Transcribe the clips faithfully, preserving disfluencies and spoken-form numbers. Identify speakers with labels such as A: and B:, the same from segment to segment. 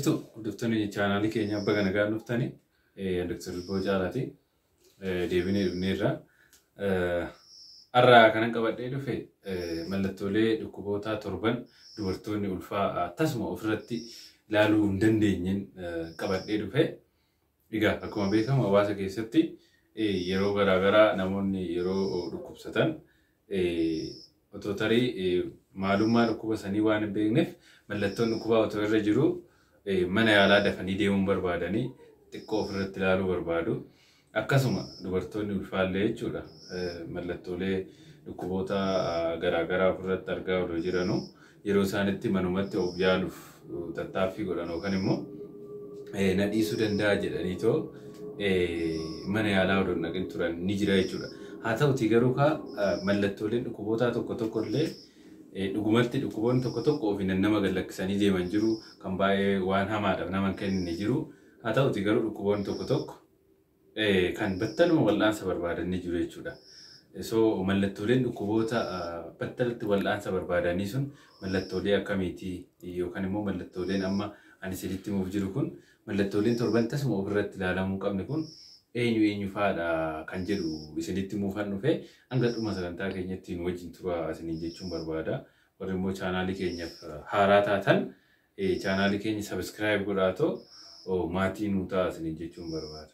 A: Jirtu dhuftoonni chaanaalii keenya abbaa kana gaan dhuftanii Doctor Ilboo Caalaati deebinee dhufneerra har'a kanan qabadhee dhufe mallattoolee dhukkuboota torban dubartoonni ulfaa tasuma ofirratti ilaaluu hin dandeenyeen qabadhee dhufe. Egaa akkuma beekamu hawaasa keessatti yeroo garaagaraa namoonni yeroo dhukkubsatan otoo tarii maalummaa dhukkuba sanii waan hin beekneef mallattoon dhukkubaa otoo irra jiru mana yaalaa dafanii deemuun barbaadanii xiqqoo ofirratti ilaaluu barbaadu. Akkasuma dubartoonni ulfaallee jechuudha mallattoolee dhukkuboota garaagaraa ofirratti argaa odoo jiranu yeroo isaanitti manumatti of yaaluuf tattaaffii godhan yookaan immoo na dhiisuu danda'a jedhanii too mana yaalaa odoo dhaqin turan ni jira jechuudha. Haa ta'utii garuu kaa mallattooleen dhukkuboota tokko tokko illee dhugumatti dhukkuboonni tokko tokko ofiin nama gallakkisanii deeman jiru kan baay'ee waan hamaadhaaf nama hin kennine jiru. Haa ta'utii garuu dhukkuboonni tokko tokko kan battaluma wal'aansa barbaadan ni jiru jechuudha. So mallattooleen dhukkuboota battalatti wal'aansa barbaadanii sun mallattoolee akkamiiti yookaan immoo mallattooleen amma ani sirriitti himuuf jiru kun mallattooleen torban tasuma ofirratti ilaalamuu qabne kun eenyu eenyu faadha kan jedhu isinitti himuufan dhufe hanga dhuma sagantaa keenyatti nu wajjin tura isiniin jechuun barbaada. Warri immoo chaanaalii keenyaaf haaraa taatan chaanaalii keenya subscribe godhaatoo maatii nu ta'a isiniin jechuun barbaada.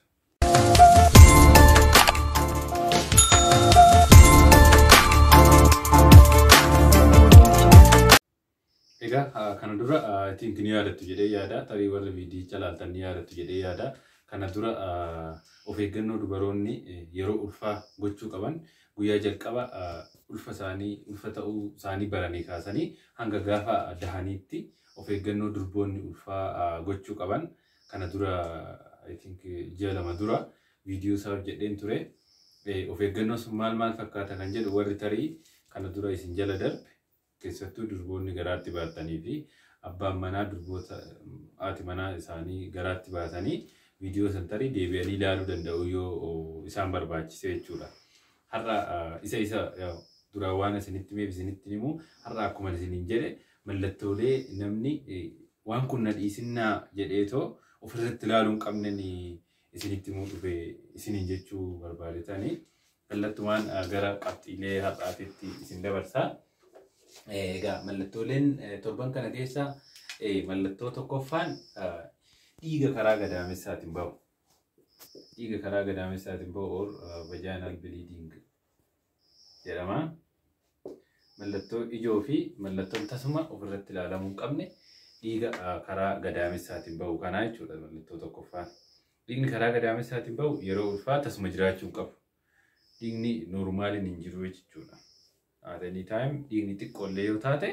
A: Egaa kana dura I think ni yaadattu jedhee yaada tarii warri viidiyoo calaaltan ni yaadattu jedhee yaada. Kana dura of eeggannoo dubaroonni yeroo ulfaa gochuu qaban guyyaa jalqaba ulfa isaanii ulfa ta'uu isaanii baranii kaasanii hanga gaafa dahaniitti of eeggannoo durboonni ulfaa gochuu qaban kana dura I think ji'a lama dura viidiyoo isaaf jedheen ture. Of eeggannoo sun maal maal fakkaata kan jedhu warri tarii kana dura isin jala darbe keessattuu durboonni garaatti baatanii fi abbaan manaa durboota haati manaa isaanii garaatti baatanii viidiyoo san tarii deebi'anii ilaaluu danda'u yoo isaan barbaachise jechuudha. Har'a isa isa dura waan isinitti meef isinitti himu har'a akkuma isiniin jedhe mallattoolee namni waan kun na dhiisinnaa jedheetoo ofirratti ilaaluu hin qabne isinitti himuu dhufe isiniin jechuu barbaadetanii kallattumaan gara qabxiilee har'aatitti isin dabarsaa. Egaa mallattooleen torban kana keessa mallattoo tokkoffaan dhiiga karaa gadaamessaatiin bahu. Dhiiga karaa gadaamessaatiin bahu or vaginal bleeding jedhama. Mallattoo ijoo fi mallattoon tasuma ofirratti ilaalamuu hin qabne dhiiga karaa gadaamessaatiin bahu kanaa jechuudha mallattoo tokkoffaan. Dhiigni karaa gadaamessaatiin bahu yeroo ulfaa tasuma jiraachuu hin qabu. Dhiigni noormaaliin hin jiru jechuudha. At any time dhiigni xiqqoollee yoo taate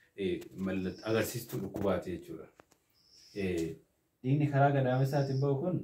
A: agarsiistuu dhukkubaati jechuudha. Dhiigni karaa gadaamessaatiin bahu kun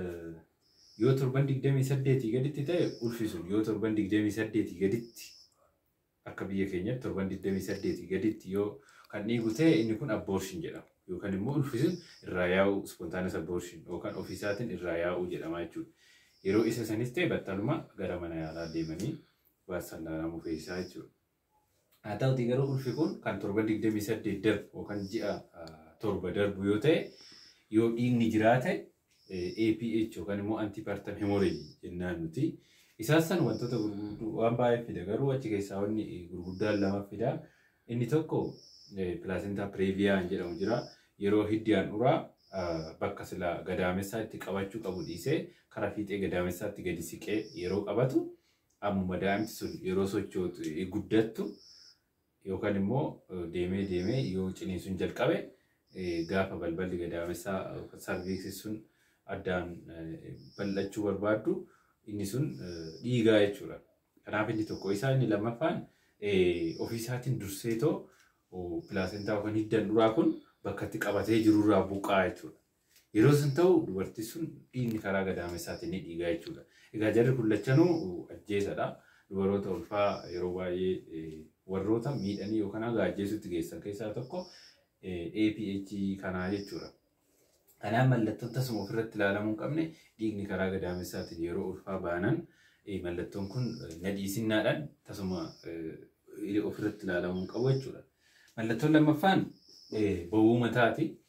A: yoo torban digdamii saddeetii gaditti ta'e ulfisuun yoo torban digdamii saddeetii gaditti akka biyya keenyatti torban digdamii saddeetii gaditti yoo kan dhiigu ta'e inni kun abortion jedhama. Yookaan immoo ulfisuun irraa yaa'uu spontaneous abortion yookaan ofiisaatiin irraa yaa'uu jedhama jechuudha. Yeroo isa sanis ta'e battaluma gara mana yaalaa deemanii waasan dhaanamu fe'isaa jechuudha. Haa ta'utii garuu ulfi kun kan torban digdamii saddeet darbu yookaan ji'a torba darbu yoo ta'e yoo dhiigni jiraate A P H yookaan immoo antipartum hemorrhage jennaan nuti. Isaan san wantoota gurguddoo waan baay'ee fida garuu achi keessaa wanni gurguddaan lama fida. Inni tokko placenta previa jedhamu jira. Yeroo hiddiyaan uraa bakka sila gadaamessaa itti qabachuu qabu dhiisee karaa fiixee gadaamessaatti gadi siqee yeroo qabatu ammuma daa'imti sun yeroo sochootu guddattu yookaan immoo deemee deemee yoo ciniinsuun jalqabe gaafa balballi gadaamessaa sarviiksii sun addaan bal'achuu barbaaddu inni sun dhiigaa jechuudha. Kanaaf inni tokko isaa inni lammaffaan ofiisaatiin durseetoo pilaasentaa yookaan hiddan duraa kun bakka itti qabatee jirurraa buqqaa jechuudha. Yeroo sun ta'u dubartii sun dhiigni karaa gadaamessaatiin ni dhiigaa jechuudha. Egaa jarri kun lachanuu ajjeesadha. Dubaroota ulfaa yeroo baay'ee warroota miidhanii yookaan haga ajjeesutti geessan keessaa tokko A P H kanaa jechuudha. Kanaaf mallattoon tasuma ofirratti ilaalamuu hin qabne dhiigni karaa gadaamessaatiin yeroo ulfaa baanan mallattoon kun na dhiisinnaadhaan tasuma ofirratti ilaalamuu hin qabu jechuudha. Mallattoon lammaffaan bowwuu mataati.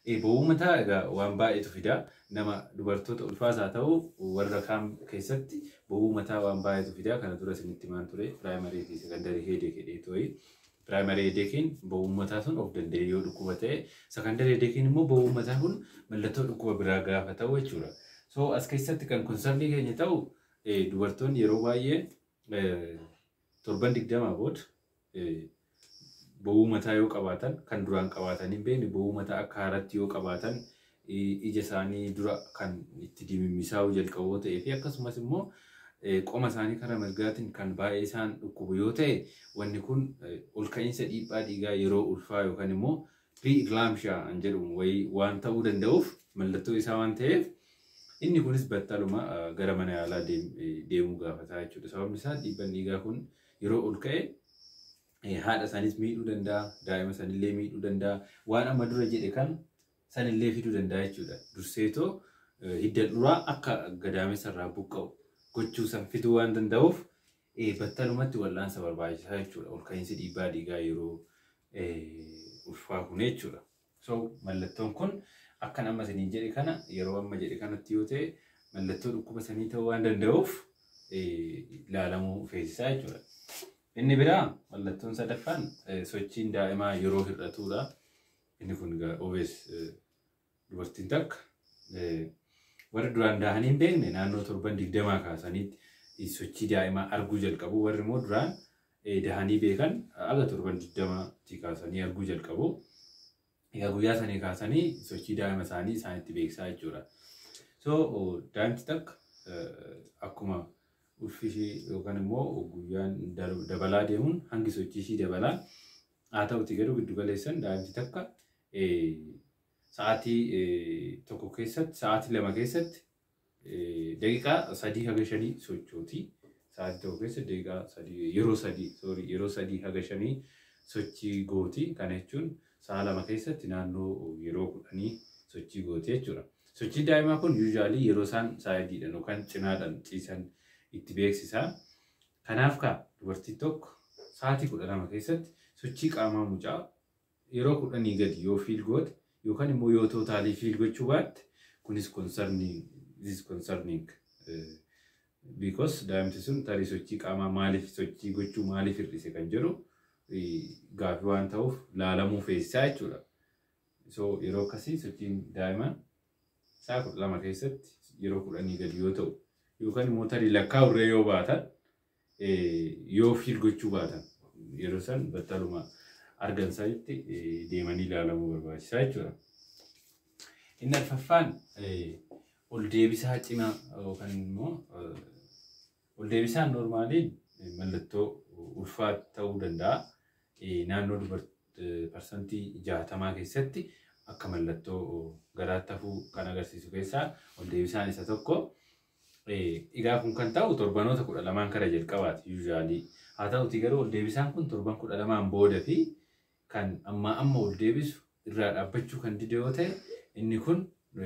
A: E ba'uu mataa egaa waan baay'eetu fida. Nama dubartoota ulfaasaa ta'u warra kaan keessatti ba'uu mataa waan baay'eetu fida. Kana dura isinitti himaan ture piraayimarii fi sekandarii heedeek jedhee tooyi. Primary headachein ba'uu mataa sun of danda'ee yoo dhukkuba ta'e, secondary headachein immoo ba'uu mataa kun mallattoo dhukkuba biraa gaafa ta'u jechuudha. So as keessatti kan konsarnii keenya ta'u dubartoonni yeroo baay'ee torban digdamaa booda ba'uu mataa yoo qabaatan kan duraan qabaatan hin beekne ba'uu mataa akka haaraatti yoo qabaatan ija isaanii dura kan itti dimimmisaa'uu jalqaboo ta'ee fi akkasumas immoo qoma isaanii karaa mirgaatiin kan baay'ee isaan dhukkubu yoo ta'e wanni kun ol ka'iinsa dhiibbaa dhiigaa yeroo ulfaa yookaan immoo pre-eclampsia an jedhamu wayii waan ta'uu danda'uuf mallattoo isaa waan ta'eef inni kunis battaluma gara mana yaalaa deemuu gaafataa jechuudha. Sababni isaa dhiibbaan dhiigaa kun yeroo ol ka'e haadha isaaniis miidhuu danda'a, daa'ima sanillee miidhuu danda'a, waan amma dura jedhe kan sanillee fiduu danda'a jechuudha. Durseetoo hidda duraa akka gadaamessa irraa buqqa'u gochuu san fiduu waan danda'uuf battalumatti wal'aansa barbaachisaa jechuudha. Ol ka'iinsi dhiibbaa dhiigaa yeroo ulfaa kun jechuudha. So mallattoon kun akkan amma saniin jedhe kana yeroo amma jedhe kanatti yoo ta'e mallattoo dhukkuba sanii ta'uu waan danda'uuf ilaalamuu feesisaa jechuudha. Inni biraa mallattoon sadaffaan sochiin daa'imaa yeroo hir'atuudha. Inni kun obees dubartiin takka warri duraan daahanii hin beekne naannoo torban digdamaa kaasaniitti sochii daa'imaa arguu jalqabu. Warri immoo duraan dahanii beekan aga torban digdamaatti kaasanii arguu jalqabu. Egaa guyyaa sanii kaasanii sochii daa'ima isaanii isaanitti beeksisaa jechuudha. So daa'imti takka akkuma ulfi ishee yookaan immoo guyyaan dabalaa deemuun hangi sochii ishee dabalaa haa ta'uti garuu giddu galeessan daa'imti takka sa'aatii tokko keessatti sa'aatii lama keessatti daqiiqaa sadii haga shanii sochooti. Sa'aatii tokko keessatti daqiiqaa sadii yeroo sadii sorry yeroo sadii haga shanii sochii gooti. Kana jechuun sa'a lama keessatti naannoo yeroo kudhanii sochii gooti jechuudha. Sochii daa'imaa kun usually yeroo isaan saayidiidhaan yookaan cinaadhaan ciisan itti beeksisa. Kanaaf ka dubartiin tokko sa'aatii kudha lama keessatti sochii qaamaa mucaa yeroo kudhanii gadi yoo fiil goote yookaan immoo yoo tootaalii fiil gochuu baatte kunis concerning this is concerning because daa'imti sun tarii sochii qaamaa maaliif sochii gochuu maaliif hir'ise kan jedhu gaaffii waan ta'uuf laalamuu feesisaa jechuudha. So yeroo akkasii sochiin daa'imaa sa'a kudha lama keessatti yeroo kudhanii gadi yoo ta'u yookaan immoo tarii lakkaa'urree yoo baatan yoo fiil gochuu baatan yeroo san battaluma argan sanitti deemanii ilaalamuu barbaachisaa jechuudha. Inni arfaffaan ol deebisaa cimaa yookaan immoo ol deebisaan normaaliin mallattoo ulfaa ta'uu danda'a. Naannoo dubartii parsantii jaatamaa keessatti akka mallattoo garaatti hafuu kan agarsiisu keessaa ol deebisaan isa tokko. Egaa kun kan ta'u torbanoota kudha lamaan kara jalqabaati usually. Haa ta'uti garuu ol deebisaan kun torban kudha lamaan booda fi kan amma amma ol deebisu irraa dhaabbachuu kan dide yoo ta'e inni kun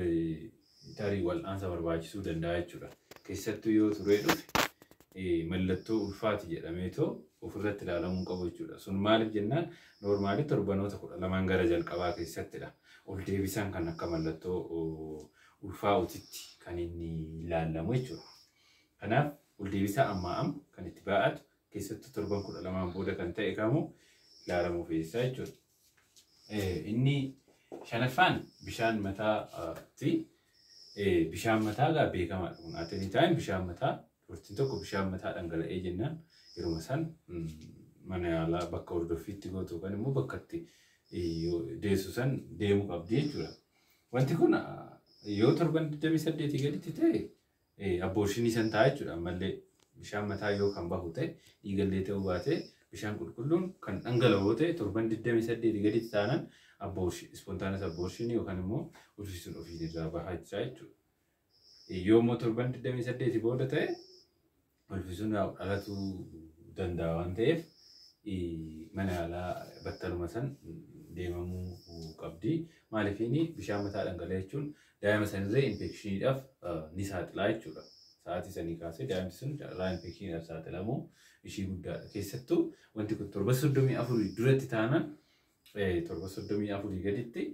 A: tarii wal'aansa barbaachisuu danda'a jechuudha. Keessattuu yoo turee dhufe mallattoo ulfaati jedhameetoo ofirratti ilaalamuu qabu jechuudha. Sun maaliif jennaan noormaali torbanoota kudha lamaan gara jalqabaa keessattidha. Ol deebisaan kan akka mallattoo ulfaa'utitti kan inni ilaalamu jechuudha. Kanaaf ol deebisaa ammaa amma kan itti baa'atu keessattuu torban kudha lamaan booda kan ta'e kamuu ilaalamuu feesisaa jechuudha. Inni shanaffaan bishaan mataati. Bishaan mataa gaa beekamaadha. Kun atanii ta'an bishaan mataa dubartiin tokko bishaan mataa dhangala'ee jennaan yeruma san mana yaalaa bakka hordoffiitti gootu yookaan immoo bakka itti deessu san deemuu qabdi jechuudha. Wanti kun yoo torban digdamii saddeetii gaditti ta'e abboorshinii san ta'a jechuudha. Ammallee bishaan mataa yoo kan bahu ta'e dhiigallee ta'uu baate bishaan qulqulluun kan dhangala'oo ta'e torban digdamii saddeetii gaditti taanaan abortion spontaneous abortion yookaan immoo ulfisuun ofiin irraa bahaa jechuudha. Yoo immoo torban digdamii saddeetii booda ta'e ulfisuun dhalatuu danda'a waan ta'eef mana yaalaa battaluma san deemamuu qabdi. Maaliifini bishaan mataa dhangala'aa jechuun daa'ima sanirree infekshiniidhaaf ni saaxilaa jechuudha. Sa'aatii sanii kaasee daa'imti sun irraa infekshiniidhaaf saaxilamuu ishii guddaadha. Keessattuu wanti kun torba soddomii afurii duratti taanaan torba soddomii afurii gaditti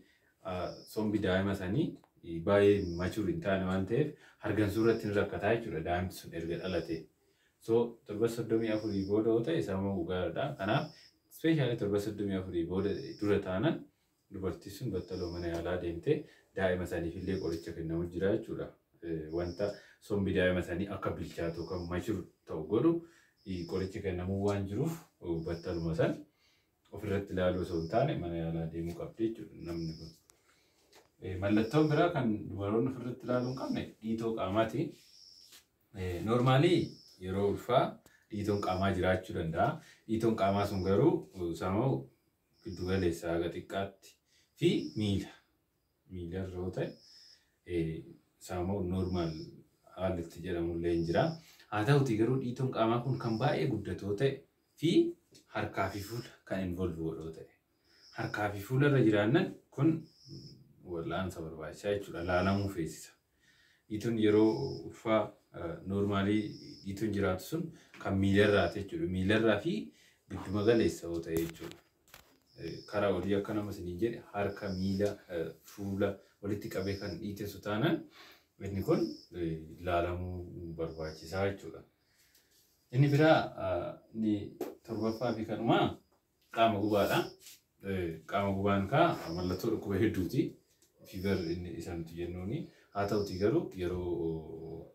A: sombi daa'ima sanii baay'ee machuur hin taane waan ta'eef hargansuu irratti hin rakkataa jechuudha daa'imti sun erga dhalate. So torba soddomii afurii booda yoo ta'e sammuu gaariidha. Kanaaf ispeeshaalii torba soddomii afurii booda dura taanan dubartii sun battaloo mana yaalaa deemtee daa'ima saniif illee qoricha kennamu jira jechuudha. Wanta sombi daa'ima sanii akka bilchaatu kan machuur ta'u godhu qoricha kennamuu waan jiruuf battaluma san ofirratti ilaaluu osoo hin taane mana yaalaa deemuu qabdi jechuudha namni kun. Mallattoon biraa kan dubaroonni ofirratti ilaaluu hin qabne dhiitoo qaamaati. Noormaalii yeroo ulfaa dhiitoon qaamaa jiraachuu danda'a. Dhiitoon qaamaa sun garuu sammuu giddu galeessaa haga xiqqaatti fi miila. Miila irra yoo ta'e sammuu noormaal haalatti jedhamullee hin jira. Haa ta'uti garuu dhiitoon qaamaa kun kan baay'ee guddatoo ta'e fi harkaa fi fuula kan involve godhoo ta'e. Harkaa fi fuula irra jiraannan kun wal'aansa barbaachisaa jechuudha. Laalamuu feesisa. Dhiitoon yeroo ulfaa noormaalii dhiitoon jiraatu sun kan miilarraati jechuudha. Miilarraa fi gidduma galeessa yoo ta'e jechuudha. Karaa olii akka nama isinii jedhe harka miila fuula walitti qabee kan dhiiteessu taanaan inni kun laalamuu barbaachisaa jechuudha. Inni biraa inni torbaffaa fi kanumaa qaama gubaadha. Qaama gubaan kaa mallattoo dhukkuba hedduuti. Fiiver inni isaanitti jennuuni. Haa ta'uti garuu yeroo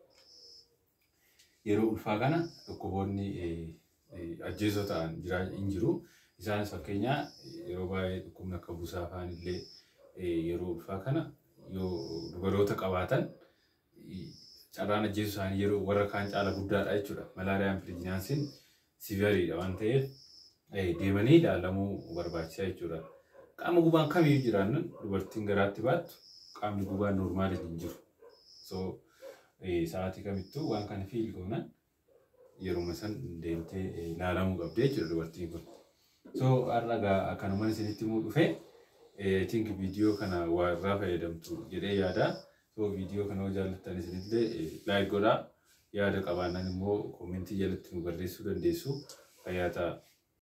A: yeroo ulfaa kana dhukkuboonni ajjeesoo ta'an hin jiru. Isaanis fakkeenyaa yeroo baay'ee dhukkubni akka busaa fa'aan illee yeroo ulfaa kana yoo dubaroota qabaatan carraan ajjeesuu isaanii yeroo warra kaan caala guddaadha jechuudha. Malaariyaan pirijinaansiin siiveriidha waan ta'eef deemanii ilaalamuu barbaachisaa jechuudha. Qaama gubaan kamiyyuu jiraannan dubartiin garaatti baattu qaamni gubaan noormaaliin hin jiru. So sa'aatii kamittuu waan kana fiil goonan yeroo san deemtee ilaalamuu qabdi jechuudha dubartiin kun. So har'a akkanumaan isinitti himuu dhufee I think viidiyoo kana waa irraa fayyadamtu jedhee yaada. So viidiyoo kana yoo jaallattan isinillee like godhaa. Yaada qabaannan immoo koomentii jalatti nu barreessuu dandeessu. Fayyaa ta'aa.